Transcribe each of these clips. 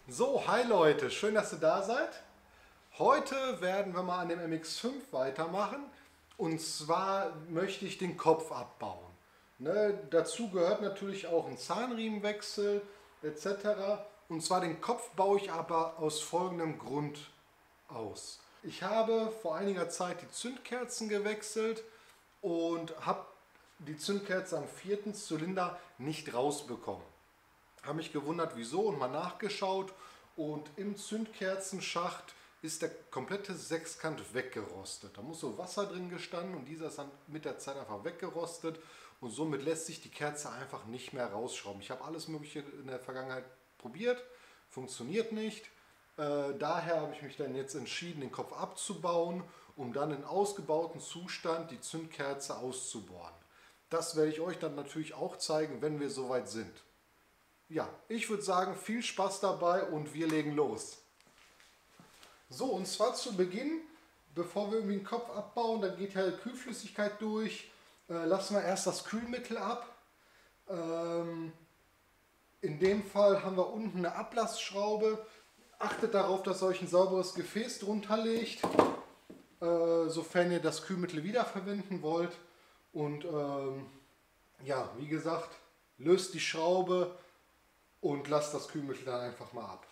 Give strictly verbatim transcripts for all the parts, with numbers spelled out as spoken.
So, hi Leute, schön, dass ihr da seid. Heute werden wir mal an dem M X fünf weitermachen und zwar möchte ich den Kopf abbauen. Ne, dazu gehört natürlich auch ein Zahnriemenwechsel et cetera. Und zwar den Kopf baue ich aber aus folgendem Grund aus. Ich habe vor einiger Zeit die Zündkerzen gewechselt und habe die Zündkerze am vierten Zylinder nicht rausbekommen. Habe mich gewundert, wieso, und mal nachgeschaut, und im Zündkerzenschacht ist der komplette Sechskant weggerostet. Da muss so Wasser drin gestanden und dieser ist dann mit der Zeit einfach weggerostet und somit lässt sich die Kerze einfach nicht mehr rausschrauben. Ich habe alles Mögliche in der Vergangenheit probiert, funktioniert nicht. Äh, daher habe ich mich dann jetzt entschieden, den Kopf abzubauen, um dann in ausgebauten Zustand die Zündkerze auszubohren. Das werde ich euch dann natürlich auch zeigen, wenn wir soweit sind. Ja, ich würde sagen, viel Spaß dabei und wir legen los. So, und zwar zu Beginn, bevor wir irgendwie den Kopf abbauen, da geht ja Kühlflüssigkeit durch, äh, lassen wir erst das Kühlmittel ab. Ähm, in dem Fall haben wir unten eine Ablassschraube. Achtet darauf, dass ihr euch ein sauberes Gefäß drunter legt, äh, sofern ihr das Kühlmittel wiederverwenden wollt. Und ähm, ja, wie gesagt, löst die Schraube und lasst das Kühlmittel dann einfach mal ab.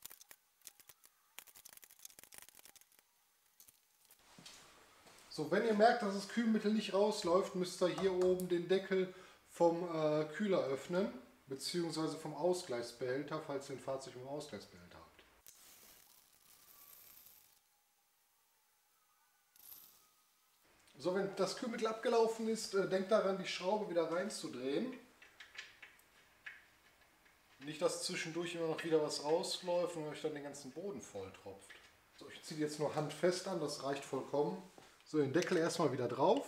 So, wenn ihr merkt, dass das Kühlmittel nicht rausläuft, müsst ihr hier oben den Deckel vom äh, Kühler öffnen, beziehungsweise vom Ausgleichsbehälter, falls ihr ein Fahrzeug mit einem Ausgleichsbehälter habt. So, wenn das Kühlmittel abgelaufen ist, äh, denkt daran, die Schraube wieder reinzudrehen. Nicht, dass zwischendurch immer noch wieder was rausläuft und euch dann den ganzen Boden voll tropft. So, ich ziehe jetzt nur handfest an, das reicht vollkommen. So, den Deckel erstmal wieder drauf.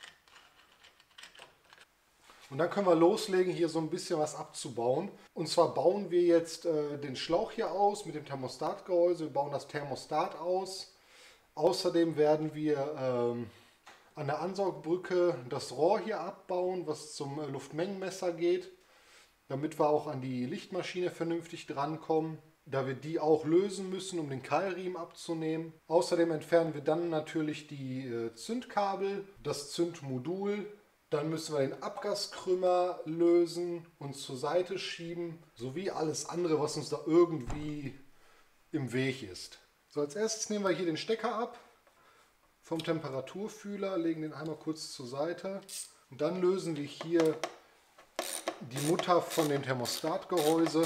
Und dann können wir loslegen, hier so ein bisschen was abzubauen. Und zwar bauen wir jetzt äh, den Schlauch hier aus mit dem Thermostatgehäuse. Wir bauen das Thermostat aus. Außerdem werden wir ähm, an der Ansaugbrücke das Rohr hier abbauen, was zum äh, Luftmengenmesser geht, damit wir auch an die Lichtmaschine vernünftig drankommen, da wir die auch lösen müssen, um den Keilriemen abzunehmen. Außerdem entfernen wir dann natürlich die äh, Zündkabel, das Zündmodul. Dann müssen wir den Abgaskrümmer lösen und zur Seite schieben, sowie alles andere, was uns da irgendwie im Weg ist. So, als erstes nehmen wir hier den Stecker ab vom Temperaturfühler, legen den einmal kurz zur Seite und dann lösen wir hier die Mutter von dem Thermostatgehäuse.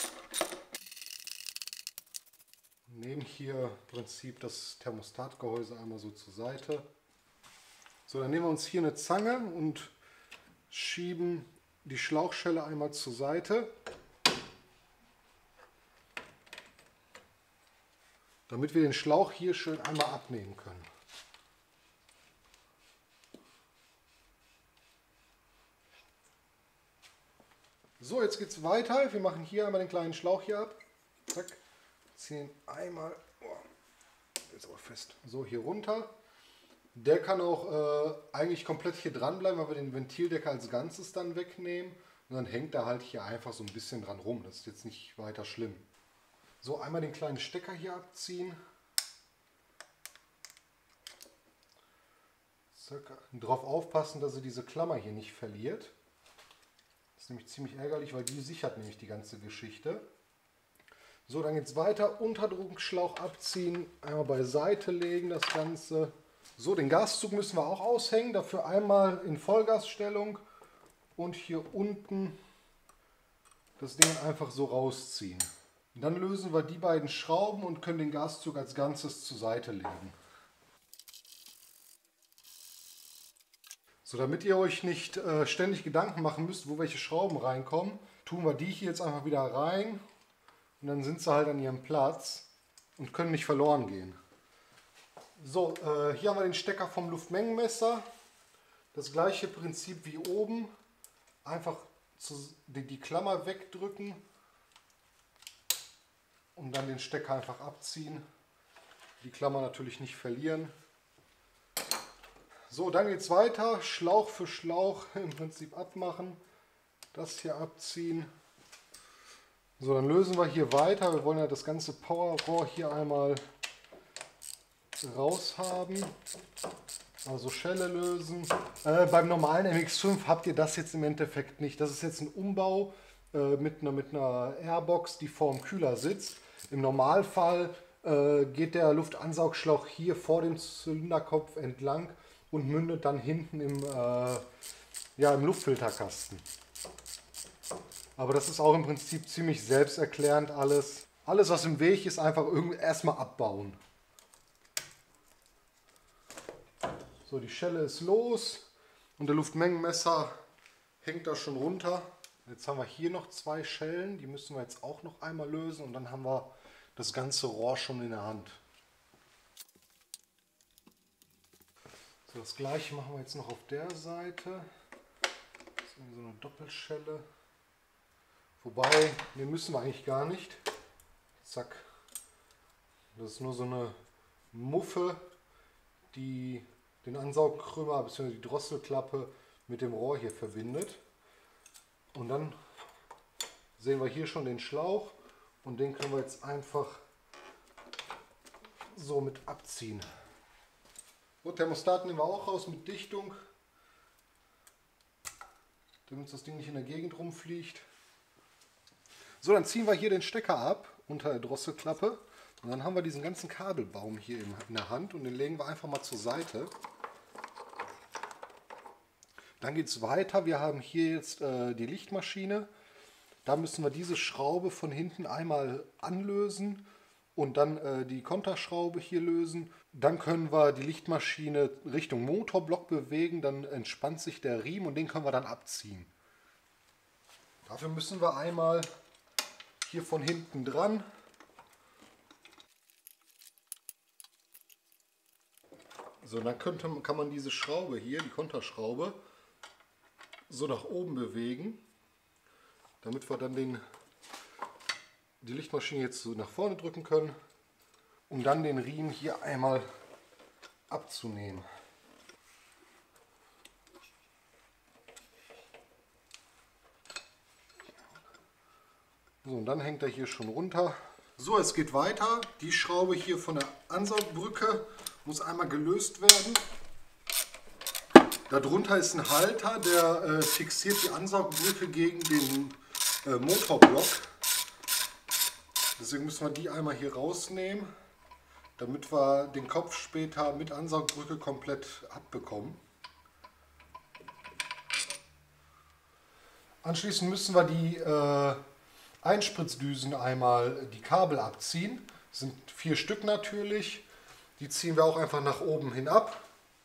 Nehmen hier im Prinzip das Thermostatgehäuse einmal so zur Seite. So, dann nehmen wir uns hier eine Zange und schieben die Schlauchschelle einmal zur Seite, damit wir den Schlauch hier schön einmal abnehmen können. So, jetzt geht es weiter. Wir machen hier einmal den kleinen Schlauch hier ab. Zack. Ziehen einmal, oh, ist aber fest, so hier runter. Der kann auch äh, eigentlich komplett hier dran bleiben, weil wir den Ventildeckel als Ganzes dann wegnehmen. Und dann hängt er halt hier einfach so ein bisschen dran rum. Das ist jetzt nicht weiter schlimm. So, einmal den kleinen Stecker hier abziehen. Zack. Und darauf aufpassen, dass ihr diese Klammer hier nicht verliert. Das ist nämlich ziemlich ärgerlich, weil die sichert nämlich die ganze Geschichte. So, dann geht es weiter. Unterdruckschlauch abziehen, einmal beiseite legen das Ganze. So, den Gaszug müssen wir auch aushängen. Dafür einmal in Vollgasstellung und hier unten das Ding einfach so rausziehen. Und dann lösen wir die beiden Schrauben und können den Gaszug als Ganzes zur Seite legen. So, damit ihr euch nicht äh, ständig Gedanken machen müsst, wo welche Schrauben reinkommen, tun wir die hier jetzt einfach wieder rein und dann sind sie halt an ihrem Platz und können nicht verloren gehen. So, äh, hier haben wir den Stecker vom Luftmengenmesser. Das gleiche Prinzip wie oben. Einfach zu, die, die Klammer wegdrücken und dann den Stecker einfach abziehen. Die Klammer natürlich nicht verlieren. So, dann geht es weiter, Schlauch für Schlauch im Prinzip abmachen, das hier abziehen So, dann lösen wir hier weiter. Wir wollen ja das ganze Powerrohr hier einmal raus haben. Also Schelle lösen. Äh, beim normalen M X fünf habt ihr das jetzt im Endeffekt nicht. Das ist jetzt ein Umbau äh, mit, einer, mit einer Airbox, die vorm Kühler sitzt. Im Normalfall äh, geht der Luftansaugschlauch hier vor dem Zylinderkopf entlang und mündet dann hinten im, äh, ja, im Luftfilterkasten. Aber das ist auch im Prinzip ziemlich selbsterklärend alles. Alles, was im Weg ist, einfach irgendwie erstmal abbauen. So, die Schelle ist los und der Luftmengenmesser hängt da schon runter. Jetzt haben wir hier noch zwei Schellen, die müssen wir jetzt auch noch einmal lösen und dann haben wir das ganze Rohr schon in der Hand. So, das gleiche machen wir jetzt noch auf der Seite. Das ist so eine Doppelschelle. Wobei, den müssen wir eigentlich gar nicht. Zack. Das ist nur so eine Muffe, die den Ansaugkrümmer bzw. die Drosselklappe mit dem Rohr hier verbindet. Und dann sehen wir hier schon den Schlauch und den können wir jetzt einfach so mit abziehen. So, Thermostat nehmen wir auch raus mit Dichtung, damit uns das Ding nicht in der Gegend rumfliegt. So, dann ziehen wir hier den Stecker ab unter der Drosselklappe und dann haben wir diesen ganzen Kabelbaum hier in der Hand und den legen wir einfach mal zur Seite. Dann geht es weiter. Wir haben hier jetzt äh, die Lichtmaschine. Da müssen wir diese Schraube von hinten einmal anlösen und dann äh, die Konterschraube hier lösen. Dann können wir die Lichtmaschine Richtung Motorblock bewegen. Dann entspannt sich der Riemen und den können wir dann abziehen. Dafür müssen wir einmal hier von hinten dran. So, dann könnte, kann man diese Schraube hier, die Konterschraube, so nach oben bewegen, damit wir dann den, die Lichtmaschine jetzt so nach vorne drücken können, um dann den Riemen hier einmal abzunehmen. So, und dann hängt er hier schon runter. So, es geht weiter. Die Schraube hier von der Ansaugbrücke muss einmal gelöst werden. Darunter ist ein Halter, der äh, fixiert die Ansaugbrücke gegen den äh, Motorblock. Deswegen müssen wir die einmal hier rausnehmen, damit wir den Kopf später mit Ansaugbrücke komplett abbekommen. Anschließend müssen wir die äh, Einspritzdüsen einmal die Kabel abziehen. Das sind vier Stück natürlich. Die ziehen wir auch einfach nach oben hin ab.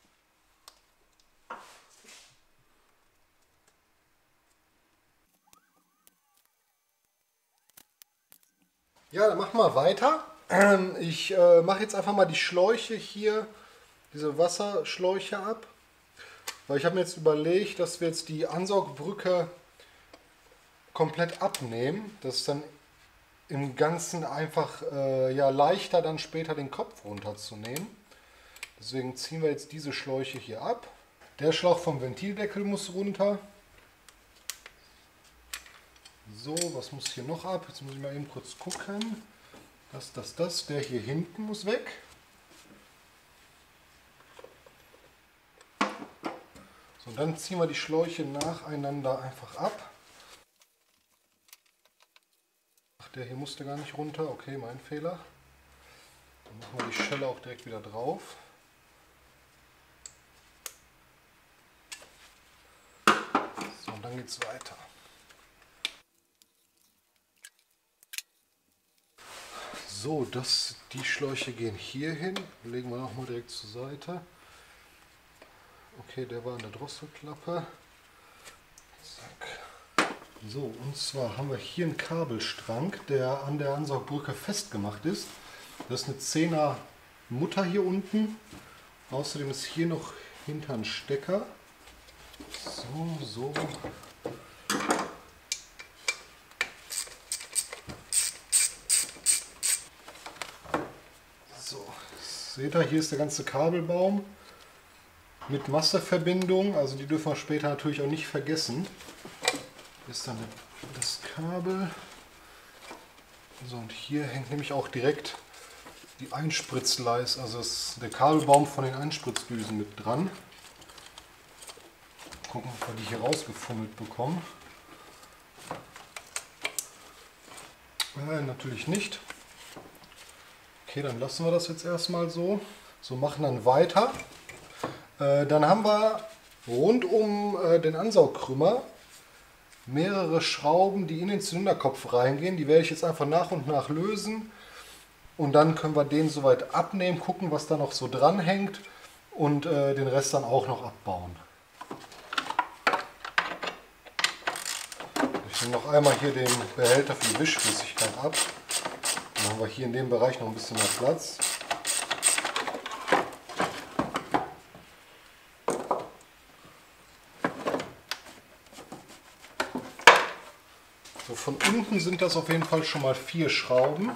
Ja, dann machen wir weiter. Ich äh, mache jetzt einfach mal die Schläuche hier, diese Wasserschläuche ab. Weil ich habe mir jetzt überlegt, dass wir jetzt die Ansaugbrücke komplett abnehmen. Das ist dann im Ganzen einfach äh, ja, leichter, dann später den Kopf runterzunehmen. Deswegen ziehen wir jetzt diese Schläuche hier ab. Der Schlauch vom Ventildeckel muss runter. So, was muss hier noch ab? Jetzt muss ich mal eben kurz gucken. Das, das, das. Der hier hinten muss weg. So, und dann ziehen wir die Schläuche nacheinander einfach ab. Ach, der hier musste gar nicht runter. Okay, mein Fehler. Dann machen wir die Schelle auch direkt wieder drauf. So, und dann geht es weiter. So, das, die Schläuche gehen hier hin. Legen wir nochmal direkt zur Seite. Okay, der war an der Drosselklappe. Zack. So, und zwar haben wir hier einen Kabelstrang, der an der Ansaugbrücke festgemacht ist. Das ist eine zehner Mutter hier unten. Außerdem ist hier noch hinter ein Stecker. So, so. Seht ihr, hier ist der ganze Kabelbaum mit Masseverbindung, also die dürfen wir später natürlich auch nicht vergessen. Hier ist dann das Kabel. So, und hier hängt nämlich auch direkt die Einspritzleiste, also das, der Kabelbaum von den Einspritzdüsen mit dran. Gucken, ob wir die hier rausgefummelt bekommen. Äh, natürlich nicht. Okay, dann lassen wir das jetzt erstmal so. So, machen dann weiter. Äh, dann haben wir rund um äh, den Ansaugkrümmer mehrere Schrauben, die in den Zylinderkopf reingehen. Die werde ich jetzt einfach nach und nach lösen. Und dann können wir den soweit abnehmen, gucken, was da noch so dran hängt und äh, den Rest dann auch noch abbauen. Ich nehme noch einmal hier den Behälter für die Wischflüssigkeit ab. Dann haben wir hier in dem Bereich noch ein bisschen mehr Platz. So, von unten sind das auf jeden Fall schon mal vier Schrauben.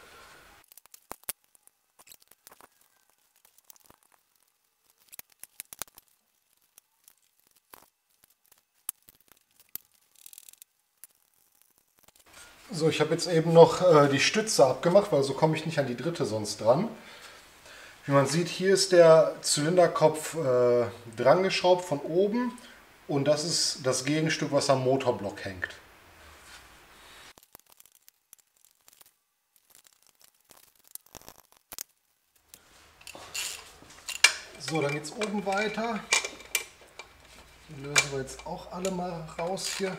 So, ich habe jetzt eben noch äh, die Stütze abgemacht, weil so komme ich nicht an die dritte sonst dran. Wie man sieht, hier ist der Zylinderkopf äh, dran geschraubt von oben und das ist das Gegenstück, was am Motorblock hängt. So, dann geht es oben weiter. Die lösen wir jetzt auch alle mal raus hier.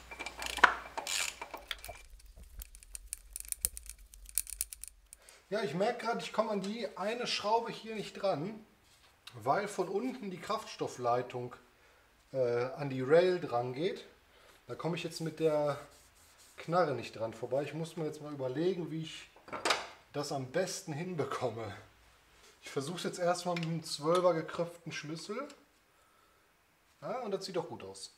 Ja, ich merke gerade, ich komme an die eine Schraube hier nicht dran, weil von unten die Kraftstoffleitung äh, an die Rail dran geht. Da komme ich jetzt mit der Knarre nicht dran vorbei. Ich muss mir jetzt mal überlegen, wie ich das am besten hinbekomme. Ich versuche es jetzt erstmal mit einem zwölfer gekröpften Schlüssel. Ja, und das sieht doch gut aus.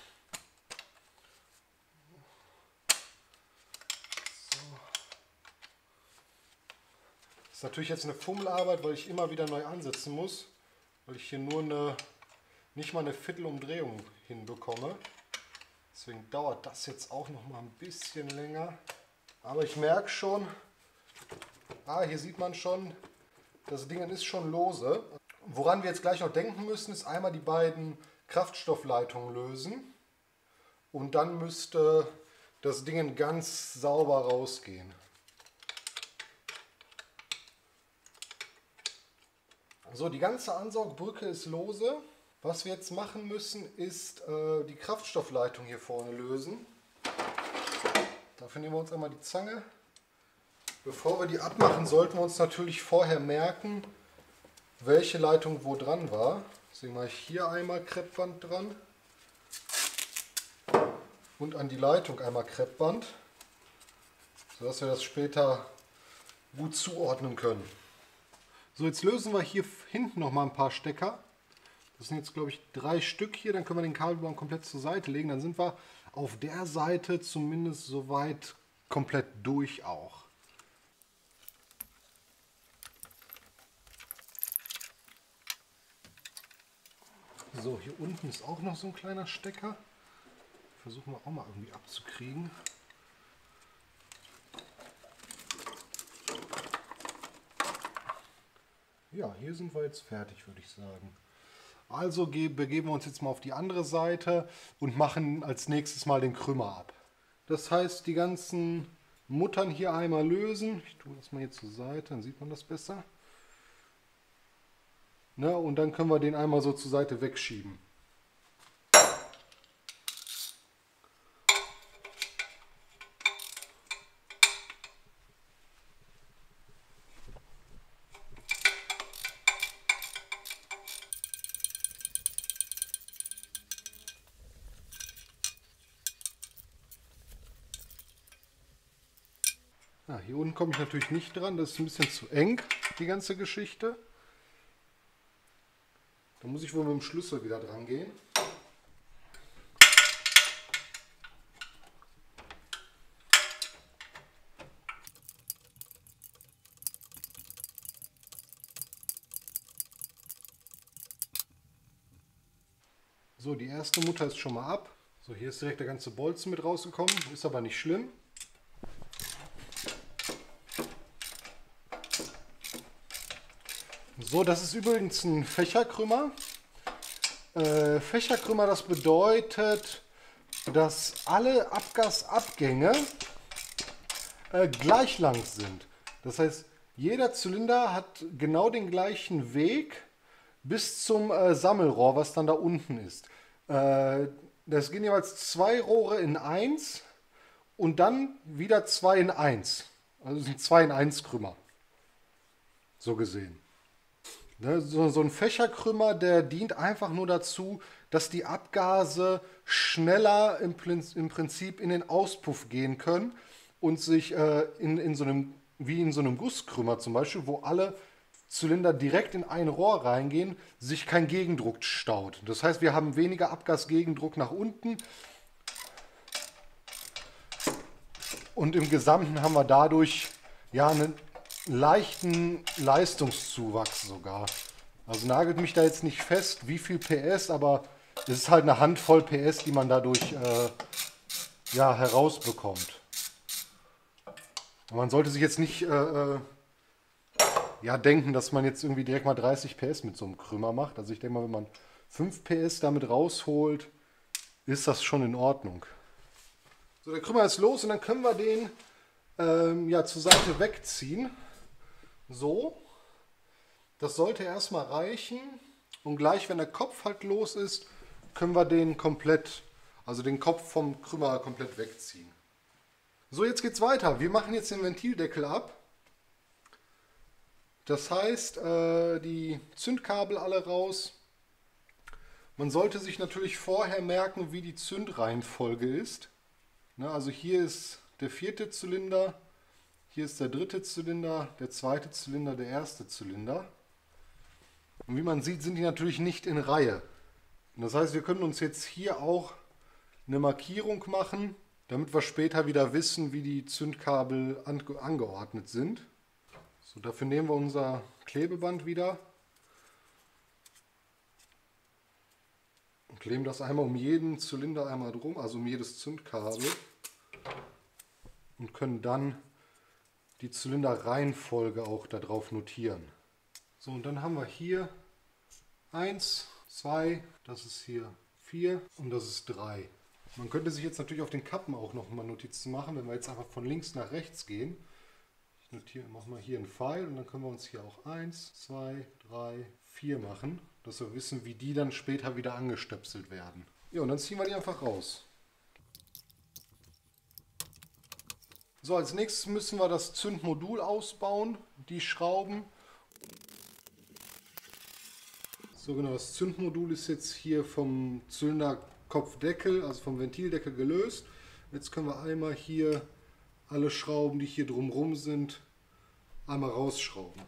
Das ist natürlich jetzt eine Fummelarbeit, weil ich immer wieder neu ansetzen muss, weil ich hier nur eine, nicht mal eine Viertelumdrehung hinbekomme. Deswegen dauert das jetzt auch noch mal ein bisschen länger. Aber ich merke schon, ah, hier sieht man schon, das Ding ist schon lose. Woran wir jetzt gleich noch denken müssen, ist einmal die beiden Kraftstoffleitungen lösen und dann müsste das Ding ganz sauber rausgehen. So, die ganze Ansaugbrücke ist lose. Was wir jetzt machen müssen, ist äh, die Kraftstoffleitung hier vorne lösen. Dafür nehmen wir uns einmal die Zange. Bevor wir die abmachen, sollten wir uns natürlich vorher merken, welche Leitung wo dran war. Deswegen mache ich hier einmal Kreppband dran und an die Leitung einmal Kreppband, sodass wir das später gut zuordnen können. So, jetzt lösen wir hier hinten noch mal ein paar Stecker. Das sind jetzt, glaube ich, drei Stück hier. Dann können wir den Kabelbaum komplett zur Seite legen. Dann sind wir auf der Seite zumindest soweit komplett durch auch. So, hier unten ist auch noch so ein kleiner Stecker. Versuchen wir auch mal irgendwie abzukriegen. Ja, hier sind wir jetzt fertig, würde ich sagen. Also begeben wir uns jetzt mal auf die andere Seite und machen als nächstes mal den Krümmer ab. Das heißt, die ganzen Muttern hier einmal lösen. Ich tue das mal hier zur Seite, dann sieht man das besser. Ne, und dann können wir den einmal so zur Seite wegschieben. Ja, hier unten komme ich natürlich nicht dran, das ist ein bisschen zu eng, die ganze Geschichte. Da muss ich wohl mit dem Schlüssel wieder dran gehen. So, die erste Mutter ist schon mal ab. So, hier ist direkt der ganze Bolzen mit rausgekommen, ist aber nicht schlimm. So, das ist übrigens ein Fächerkrümmer. Äh, Fächerkrümmer, das bedeutet, dass alle Abgasabgänge äh, gleich lang sind. Das heißt, jeder Zylinder hat genau den gleichen Weg bis zum äh, Sammelrohr, was dann da unten ist. Äh, das gehen jeweils zwei Rohre in eins und dann wieder zwei in eins. Also es sind zwei in eins Krümmer. So gesehen. Ne, so, so ein Fächerkrümmer, der dient einfach nur dazu, dass die Abgase schneller im, im Prinzip in den Auspuff gehen können und sich äh, in, in so einem, wie in so einem Gusskrümmer zum Beispiel, wo alle Zylinder direkt in ein Rohr reingehen, sich kein Gegendruck staut. Das heißt, wir haben weniger Abgasgegendruck nach unten und im Gesamten haben wir dadurch ja einen leichten Leistungszuwachs sogar. Also nagelt mich da jetzt nicht fest, wie viel P S, aber es ist halt eine Handvoll P S, die man dadurch äh, ja, herausbekommt. Man sollte sich jetzt nicht äh, ja, denken, dass man jetzt irgendwie direkt mal dreißig P S mit so einem Krümmer macht. Also ich denke mal, wenn man fünf P S damit rausholt, ist das schon in Ordnung. So, der Krümmer ist los und dann können wir den ähm, ja, zur Seite wegziehen. So. Das sollte erstmal reichen. Und gleich, wenn der Kopf halt los ist, können wir den komplett, also den Kopf vom Krümmer komplett wegziehen. So, jetzt geht's weiter. Wir machen jetzt den Ventildeckel ab. Das heißt, äh, die Zündkabel alle raus. Man sollte sich natürlich vorher merken, wie die Zündreihenfolge ist. Na, also hier ist der vierte Zylinder, hier ist der dritte Zylinder, der zweite Zylinder, der erste Zylinder. Und wie man sieht, sind die natürlich nicht in Reihe. Das heißt, wir können uns jetzt hier auch eine Markierung machen, damit wir später wieder wissen, wie die Zündkabel ange angeordnet sind. So, dafür nehmen wir unser Klebeband wieder und kleben das einmal um jeden Zylinder einmal drum, also um jedes Zündkabel, und können dann die Zylinderreihenfolge auch darauf notieren. So, und dann haben wir hier eins, zwei, das ist hier vier und das ist drei. Man könnte sich jetzt natürlich auf den Kappen auch noch mal Notizen machen, wenn wir jetzt einfach von links nach rechts gehen. Ich notiere, mache mal hier einen Pfeil und dann können wir uns hier auch eins, zwei, drei, vier machen, dass wir wissen, wie die dann später wieder angestöpselt werden. Ja, und dann ziehen wir die einfach raus. So, als nächstes müssen wir das Zündmodul ausbauen, die Schrauben. So, genau, das Zündmodul ist jetzt hier vom Zylinderkopfdeckel, also vom Ventildeckel gelöst. Jetzt können wir einmal hier alle Schrauben, die hier drumherum sind, einmal rausschrauben.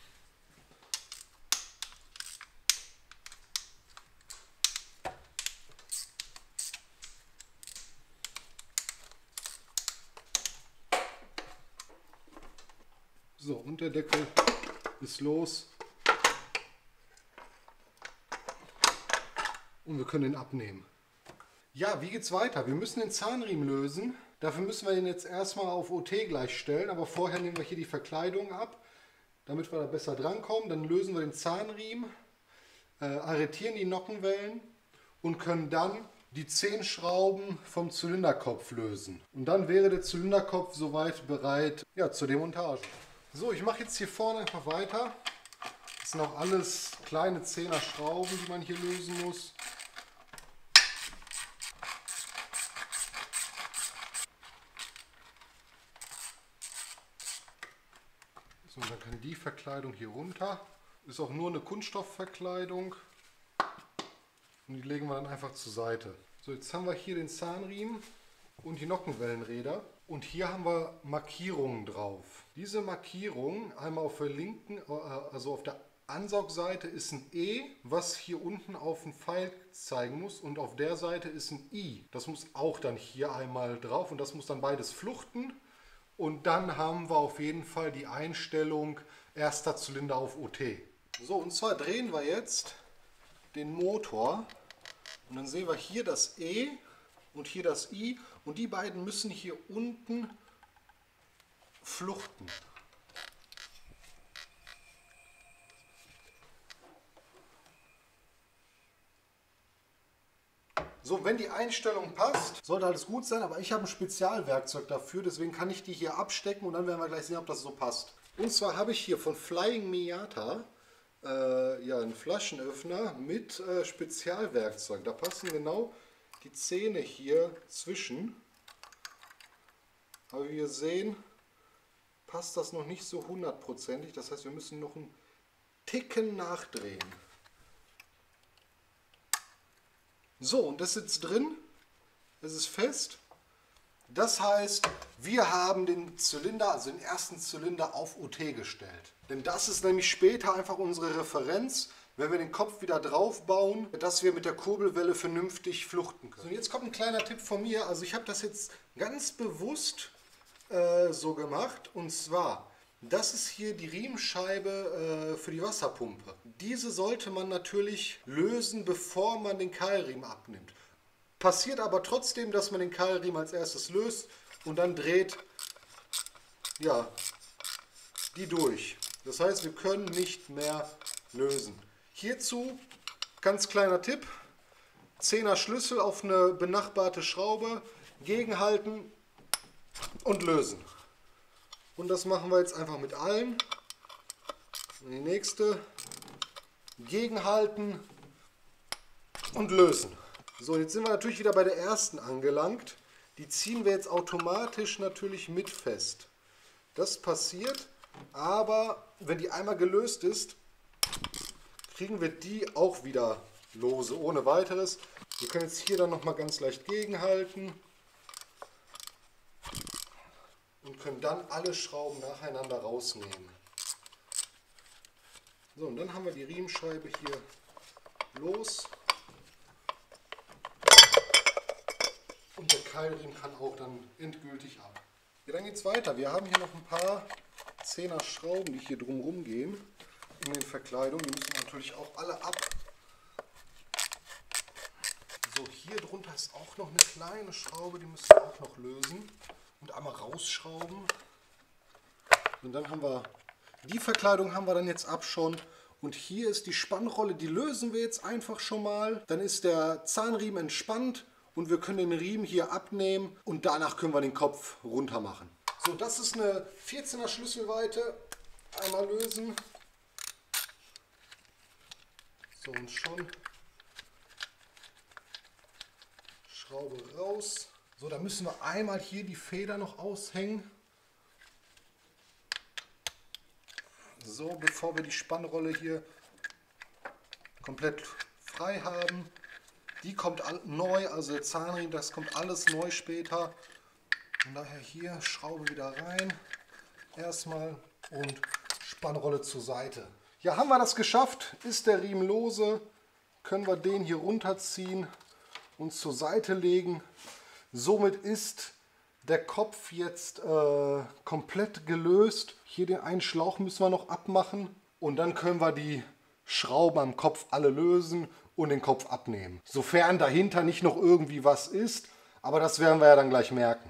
So, und der Deckel ist los. Und wir können ihn abnehmen. Ja, wie geht's weiter? Wir müssen den Zahnriemen lösen. Dafür müssen wir ihn jetzt erstmal auf O T gleich stellen, aber vorher nehmen wir hier die Verkleidung ab, damit wir da besser drankommen. Dann lösen wir den Zahnriemen, äh, arretieren die Nockenwellen und können dann die zehn Schrauben vom Zylinderkopf lösen. Und dann wäre der Zylinderkopf soweit bereit, ja, zur Demontage. So, ich mache jetzt hier vorne einfach weiter. Das sind auch alles kleine zehner Schrauben, die man hier lösen muss. So, und dann kann die Verkleidung hier runter. Ist auch nur eine Kunststoffverkleidung. Und die legen wir dann einfach zur Seite. So, jetzt haben wir hier den Zahnriemen und die Nockenwellenräder. Und hier haben wir Markierungen drauf. Diese Markierung, einmal auf der linken, also auf der Ansaugseite ist ein E, was hier unten auf den Pfeil zeigen muss. Und auf der Seite ist ein I. Das muss auch dann hier einmal drauf und das muss dann beides fluchten. Und dann haben wir auf jeden Fall die Einstellung erster Zylinder auf O T. So, und zwar drehen wir jetzt den Motor und dann sehen wir hier das E und hier das I und die beiden müssen hier unten fluchten. So, wenn die Einstellung passt, sollte alles gut sein, aber ich habe ein Spezialwerkzeug dafür, deswegen kann ich die hier abstecken und dann werden wir gleich sehen, ob das so passt. Und zwar habe ich hier von Flying Miata äh, ja, einen Flaschenöffner mit äh, Spezialwerkzeug. Da passen genau die Zähne hier zwischen. Aber wie wir sehen, passt das noch nicht so hundertprozentig. Das heißt, wir müssen noch einen Ticken nachdrehen. So, und das sitzt drin. Es ist fest. Das heißt, wir haben den Zylinder, also den ersten Zylinder auf O T gestellt. Denn das ist nämlich später einfach unsere Referenz, wenn wir den Kopf wieder drauf bauen, dass wir mit der Kurbelwelle vernünftig fluchten können. So, und jetzt kommt ein kleiner Tipp von mir. Also ich habe das jetzt ganz bewusst äh, so gemacht. Und zwar, das ist hier die Riemenscheibe äh, für die Wasserpumpe. Diese sollte man natürlich lösen, bevor man den Keilriemen abnimmt. Passiert aber trotzdem, dass man den Keilriemen als erstes löst und dann dreht ja, die durch. Das heißt, wir können nicht mehr lösen. Hierzu, ganz kleiner Tipp, zehner Schlüssel auf eine benachbarte Schraube, gegenhalten und lösen. Und das machen wir jetzt einfach mit allen. Und die nächste, gegenhalten und lösen. So, jetzt sind wir natürlich wieder bei der ersten angelangt. Die ziehen wir jetzt automatisch natürlich mit fest. Das passiert, aber wenn die einmal gelöst ist, kriegen wir die auch wieder lose, ohne weiteres. Wir können jetzt hier dann nochmal ganz leicht gegenhalten und können dann alle Schrauben nacheinander rausnehmen. So, und dann haben wir die Riemenscheibe hier los. Und der Keilriemen kann auch dann endgültig ab. Ja, dann geht es weiter. Wir haben hier noch ein paar Zehner Schrauben, die hier drumherum gehen, in den Verkleidungen. Die müssen natürlich auch alle ab. So, hier drunter ist auch noch eine kleine Schraube, die müssen wir auch noch lösen und einmal rausschrauben. Und dann haben wir, die Verkleidung haben wir dann jetzt ab schon. Und hier ist die Spannrolle, die lösen wir jetzt einfach schon mal. Dann ist der Zahnriemen entspannt. Und wir können den Riemen hier abnehmen und danach können wir den Kopf runter machen. So, das ist eine vierzehner Schlüsselweite. Einmal lösen. So, und schon. Schraube raus. So, da müssen wir einmal hier die Feder noch aushängen. So, bevor wir die Spannrolle hier komplett frei haben. Die kommt neu, also der Zahnriemen, das kommt alles neu später. Von daher hier Schraube wieder rein, erstmal und Spannrolle zur Seite. Ja, haben wir das geschafft, ist der Riemen lose, können wir den hier runterziehen und zur Seite legen. Somit ist der Kopf jetzt äh, komplett gelöst. Hier den einen Schlauch müssen wir noch abmachen und dann können wir die Schrauben am Kopf alle lösen und den Kopf abnehmen. Sofern dahinter nicht noch irgendwie was ist, aber das werden wir ja dann gleich merken.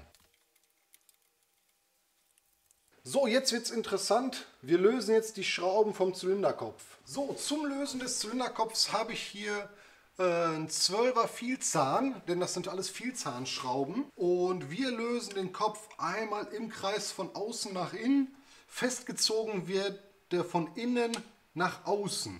So, jetzt wird es interessant. Wir lösen jetzt die Schrauben vom Zylinderkopf. So, zum Lösen des Zylinderkopfs habe ich hier äh, einen zwölfer Vielzahn, denn das sind alles Vielzahnschrauben. Und wir lösen den Kopf einmal im Kreis von außen nach innen. Festgezogen wird der von innen nach außen.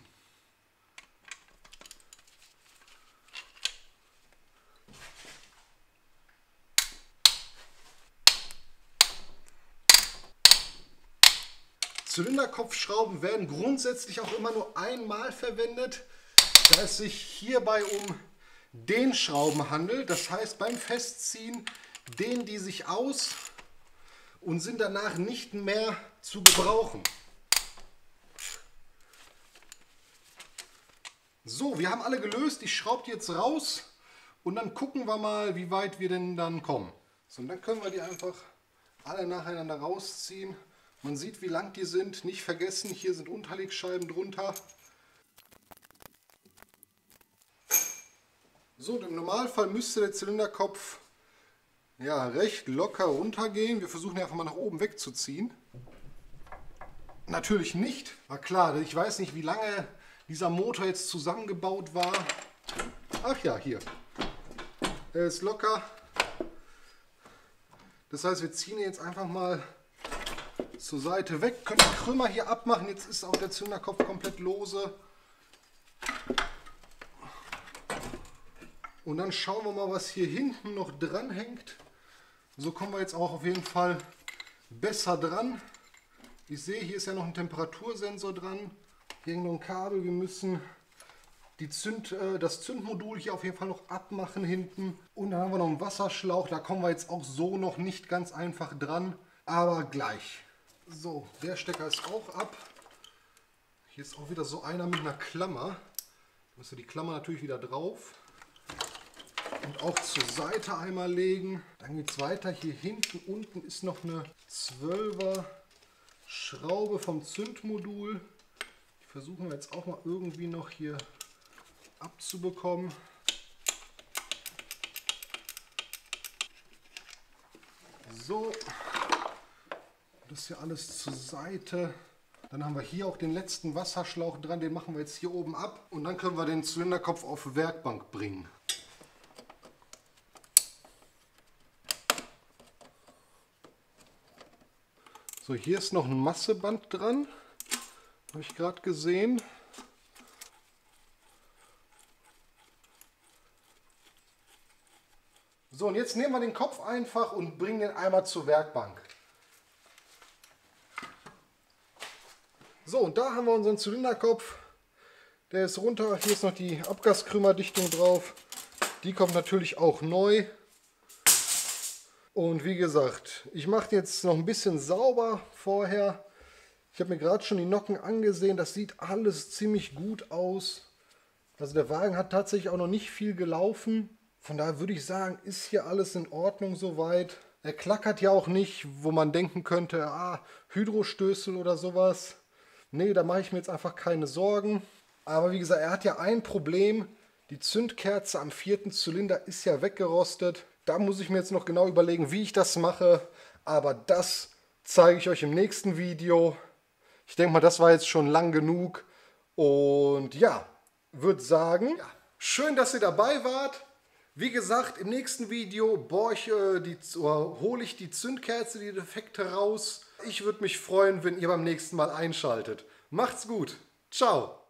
Zylinderkopfschrauben werden grundsätzlich auch immer nur einmal verwendet, da es sich hierbei um den Schrauben handelt. Das heißt, beim Festziehen dehnen die sich aus und sind danach nicht mehr zu gebrauchen. So, wir haben alle gelöst. Ich schraube die jetzt raus und dann gucken wir mal, wie weit wir denn dann kommen. So, und dann können wir die einfach alle nacheinander rausziehen. Man sieht, wie lang die sind. Nicht vergessen, hier sind Unterlegscheiben drunter. So, im Normalfall müsste der Zylinderkopf ja, recht locker runtergehen. Wir versuchen ihn einfach mal nach oben wegzuziehen. Natürlich nicht. War klar, ich weiß nicht, wie lange dieser Motor jetzt zusammengebaut war. Ach ja, hier. Er ist locker. Das heißt, wir ziehen ihn jetzt einfach mal zur Seite weg. Können die Krümmer hier abmachen. Jetzt ist auch der Zünderkopf komplett lose. Und dann schauen wir mal, was hier hinten noch dran hängt. So kommen wir jetzt auch auf jeden Fall besser dran. Ich sehe, hier ist ja noch ein Temperatursensor dran. Hier hängt noch ein Kabel. Wir müssen die Zünd, äh, das Zündmodul hier auf jeden Fall noch abmachen hinten. Und dann haben wir noch einen Wasserschlauch. Da kommen wir jetzt auch so noch nicht ganz einfach dran. Aber gleich. So, der Stecker ist auch ab. Hier ist auch wieder so einer mit einer Klammer. Da müssen wir die Klammer natürlich wieder drauf. Und auch zur Seite einmal legen. Dann geht es weiter. Hier hinten unten ist noch eine zwölfer Schraube vom Zündmodul. Die versuchen wir jetzt auch mal irgendwie noch hier abzubekommen. So. Das hier alles zur Seite. Dann haben wir hier auch den letzten Wasserschlauch dran. Den machen wir jetzt hier oben ab. Und dann können wir den Zylinderkopf auf Werkbank bringen. So, hier ist noch ein Masseband dran, habe ich gerade gesehen. So, und jetzt nehmen wir den Kopf einfach und bringen den einmal zur Werkbank. So, und da haben wir unseren Zylinderkopf. Der ist runter, hier ist noch die Abgaskrümmerdichtung drauf. Die kommt natürlich auch neu. Und wie gesagt, ich mache jetzt noch ein bisschen sauber vorher. Ich habe mir gerade schon die Nocken angesehen. Das sieht alles ziemlich gut aus. Also der Wagen hat tatsächlich auch noch nicht viel gelaufen. Von daher würde ich sagen, ist hier alles in Ordnung soweit. Er klackert ja auch nicht, wo man denken könnte, ah, Hydrostößel oder sowas. Nee, da mache ich mir jetzt einfach keine Sorgen. Aber wie gesagt, er hat ja ein Problem. Die Zündkerze am vierten Zylinder ist ja weggerostet. Da muss ich mir jetzt noch genau überlegen, wie ich das mache. Aber das zeige ich euch im nächsten Video. Ich denke mal, das war jetzt schon lang genug. Und ja, würde sagen, ja, schön, dass ihr dabei wart. Wie gesagt, im nächsten Video bohre ich, äh, die, oder hole ich die Zündkerze, die Defekte raus. Ich würde mich freuen, wenn ihr beim nächsten Mal einschaltet. Macht's gut. Ciao.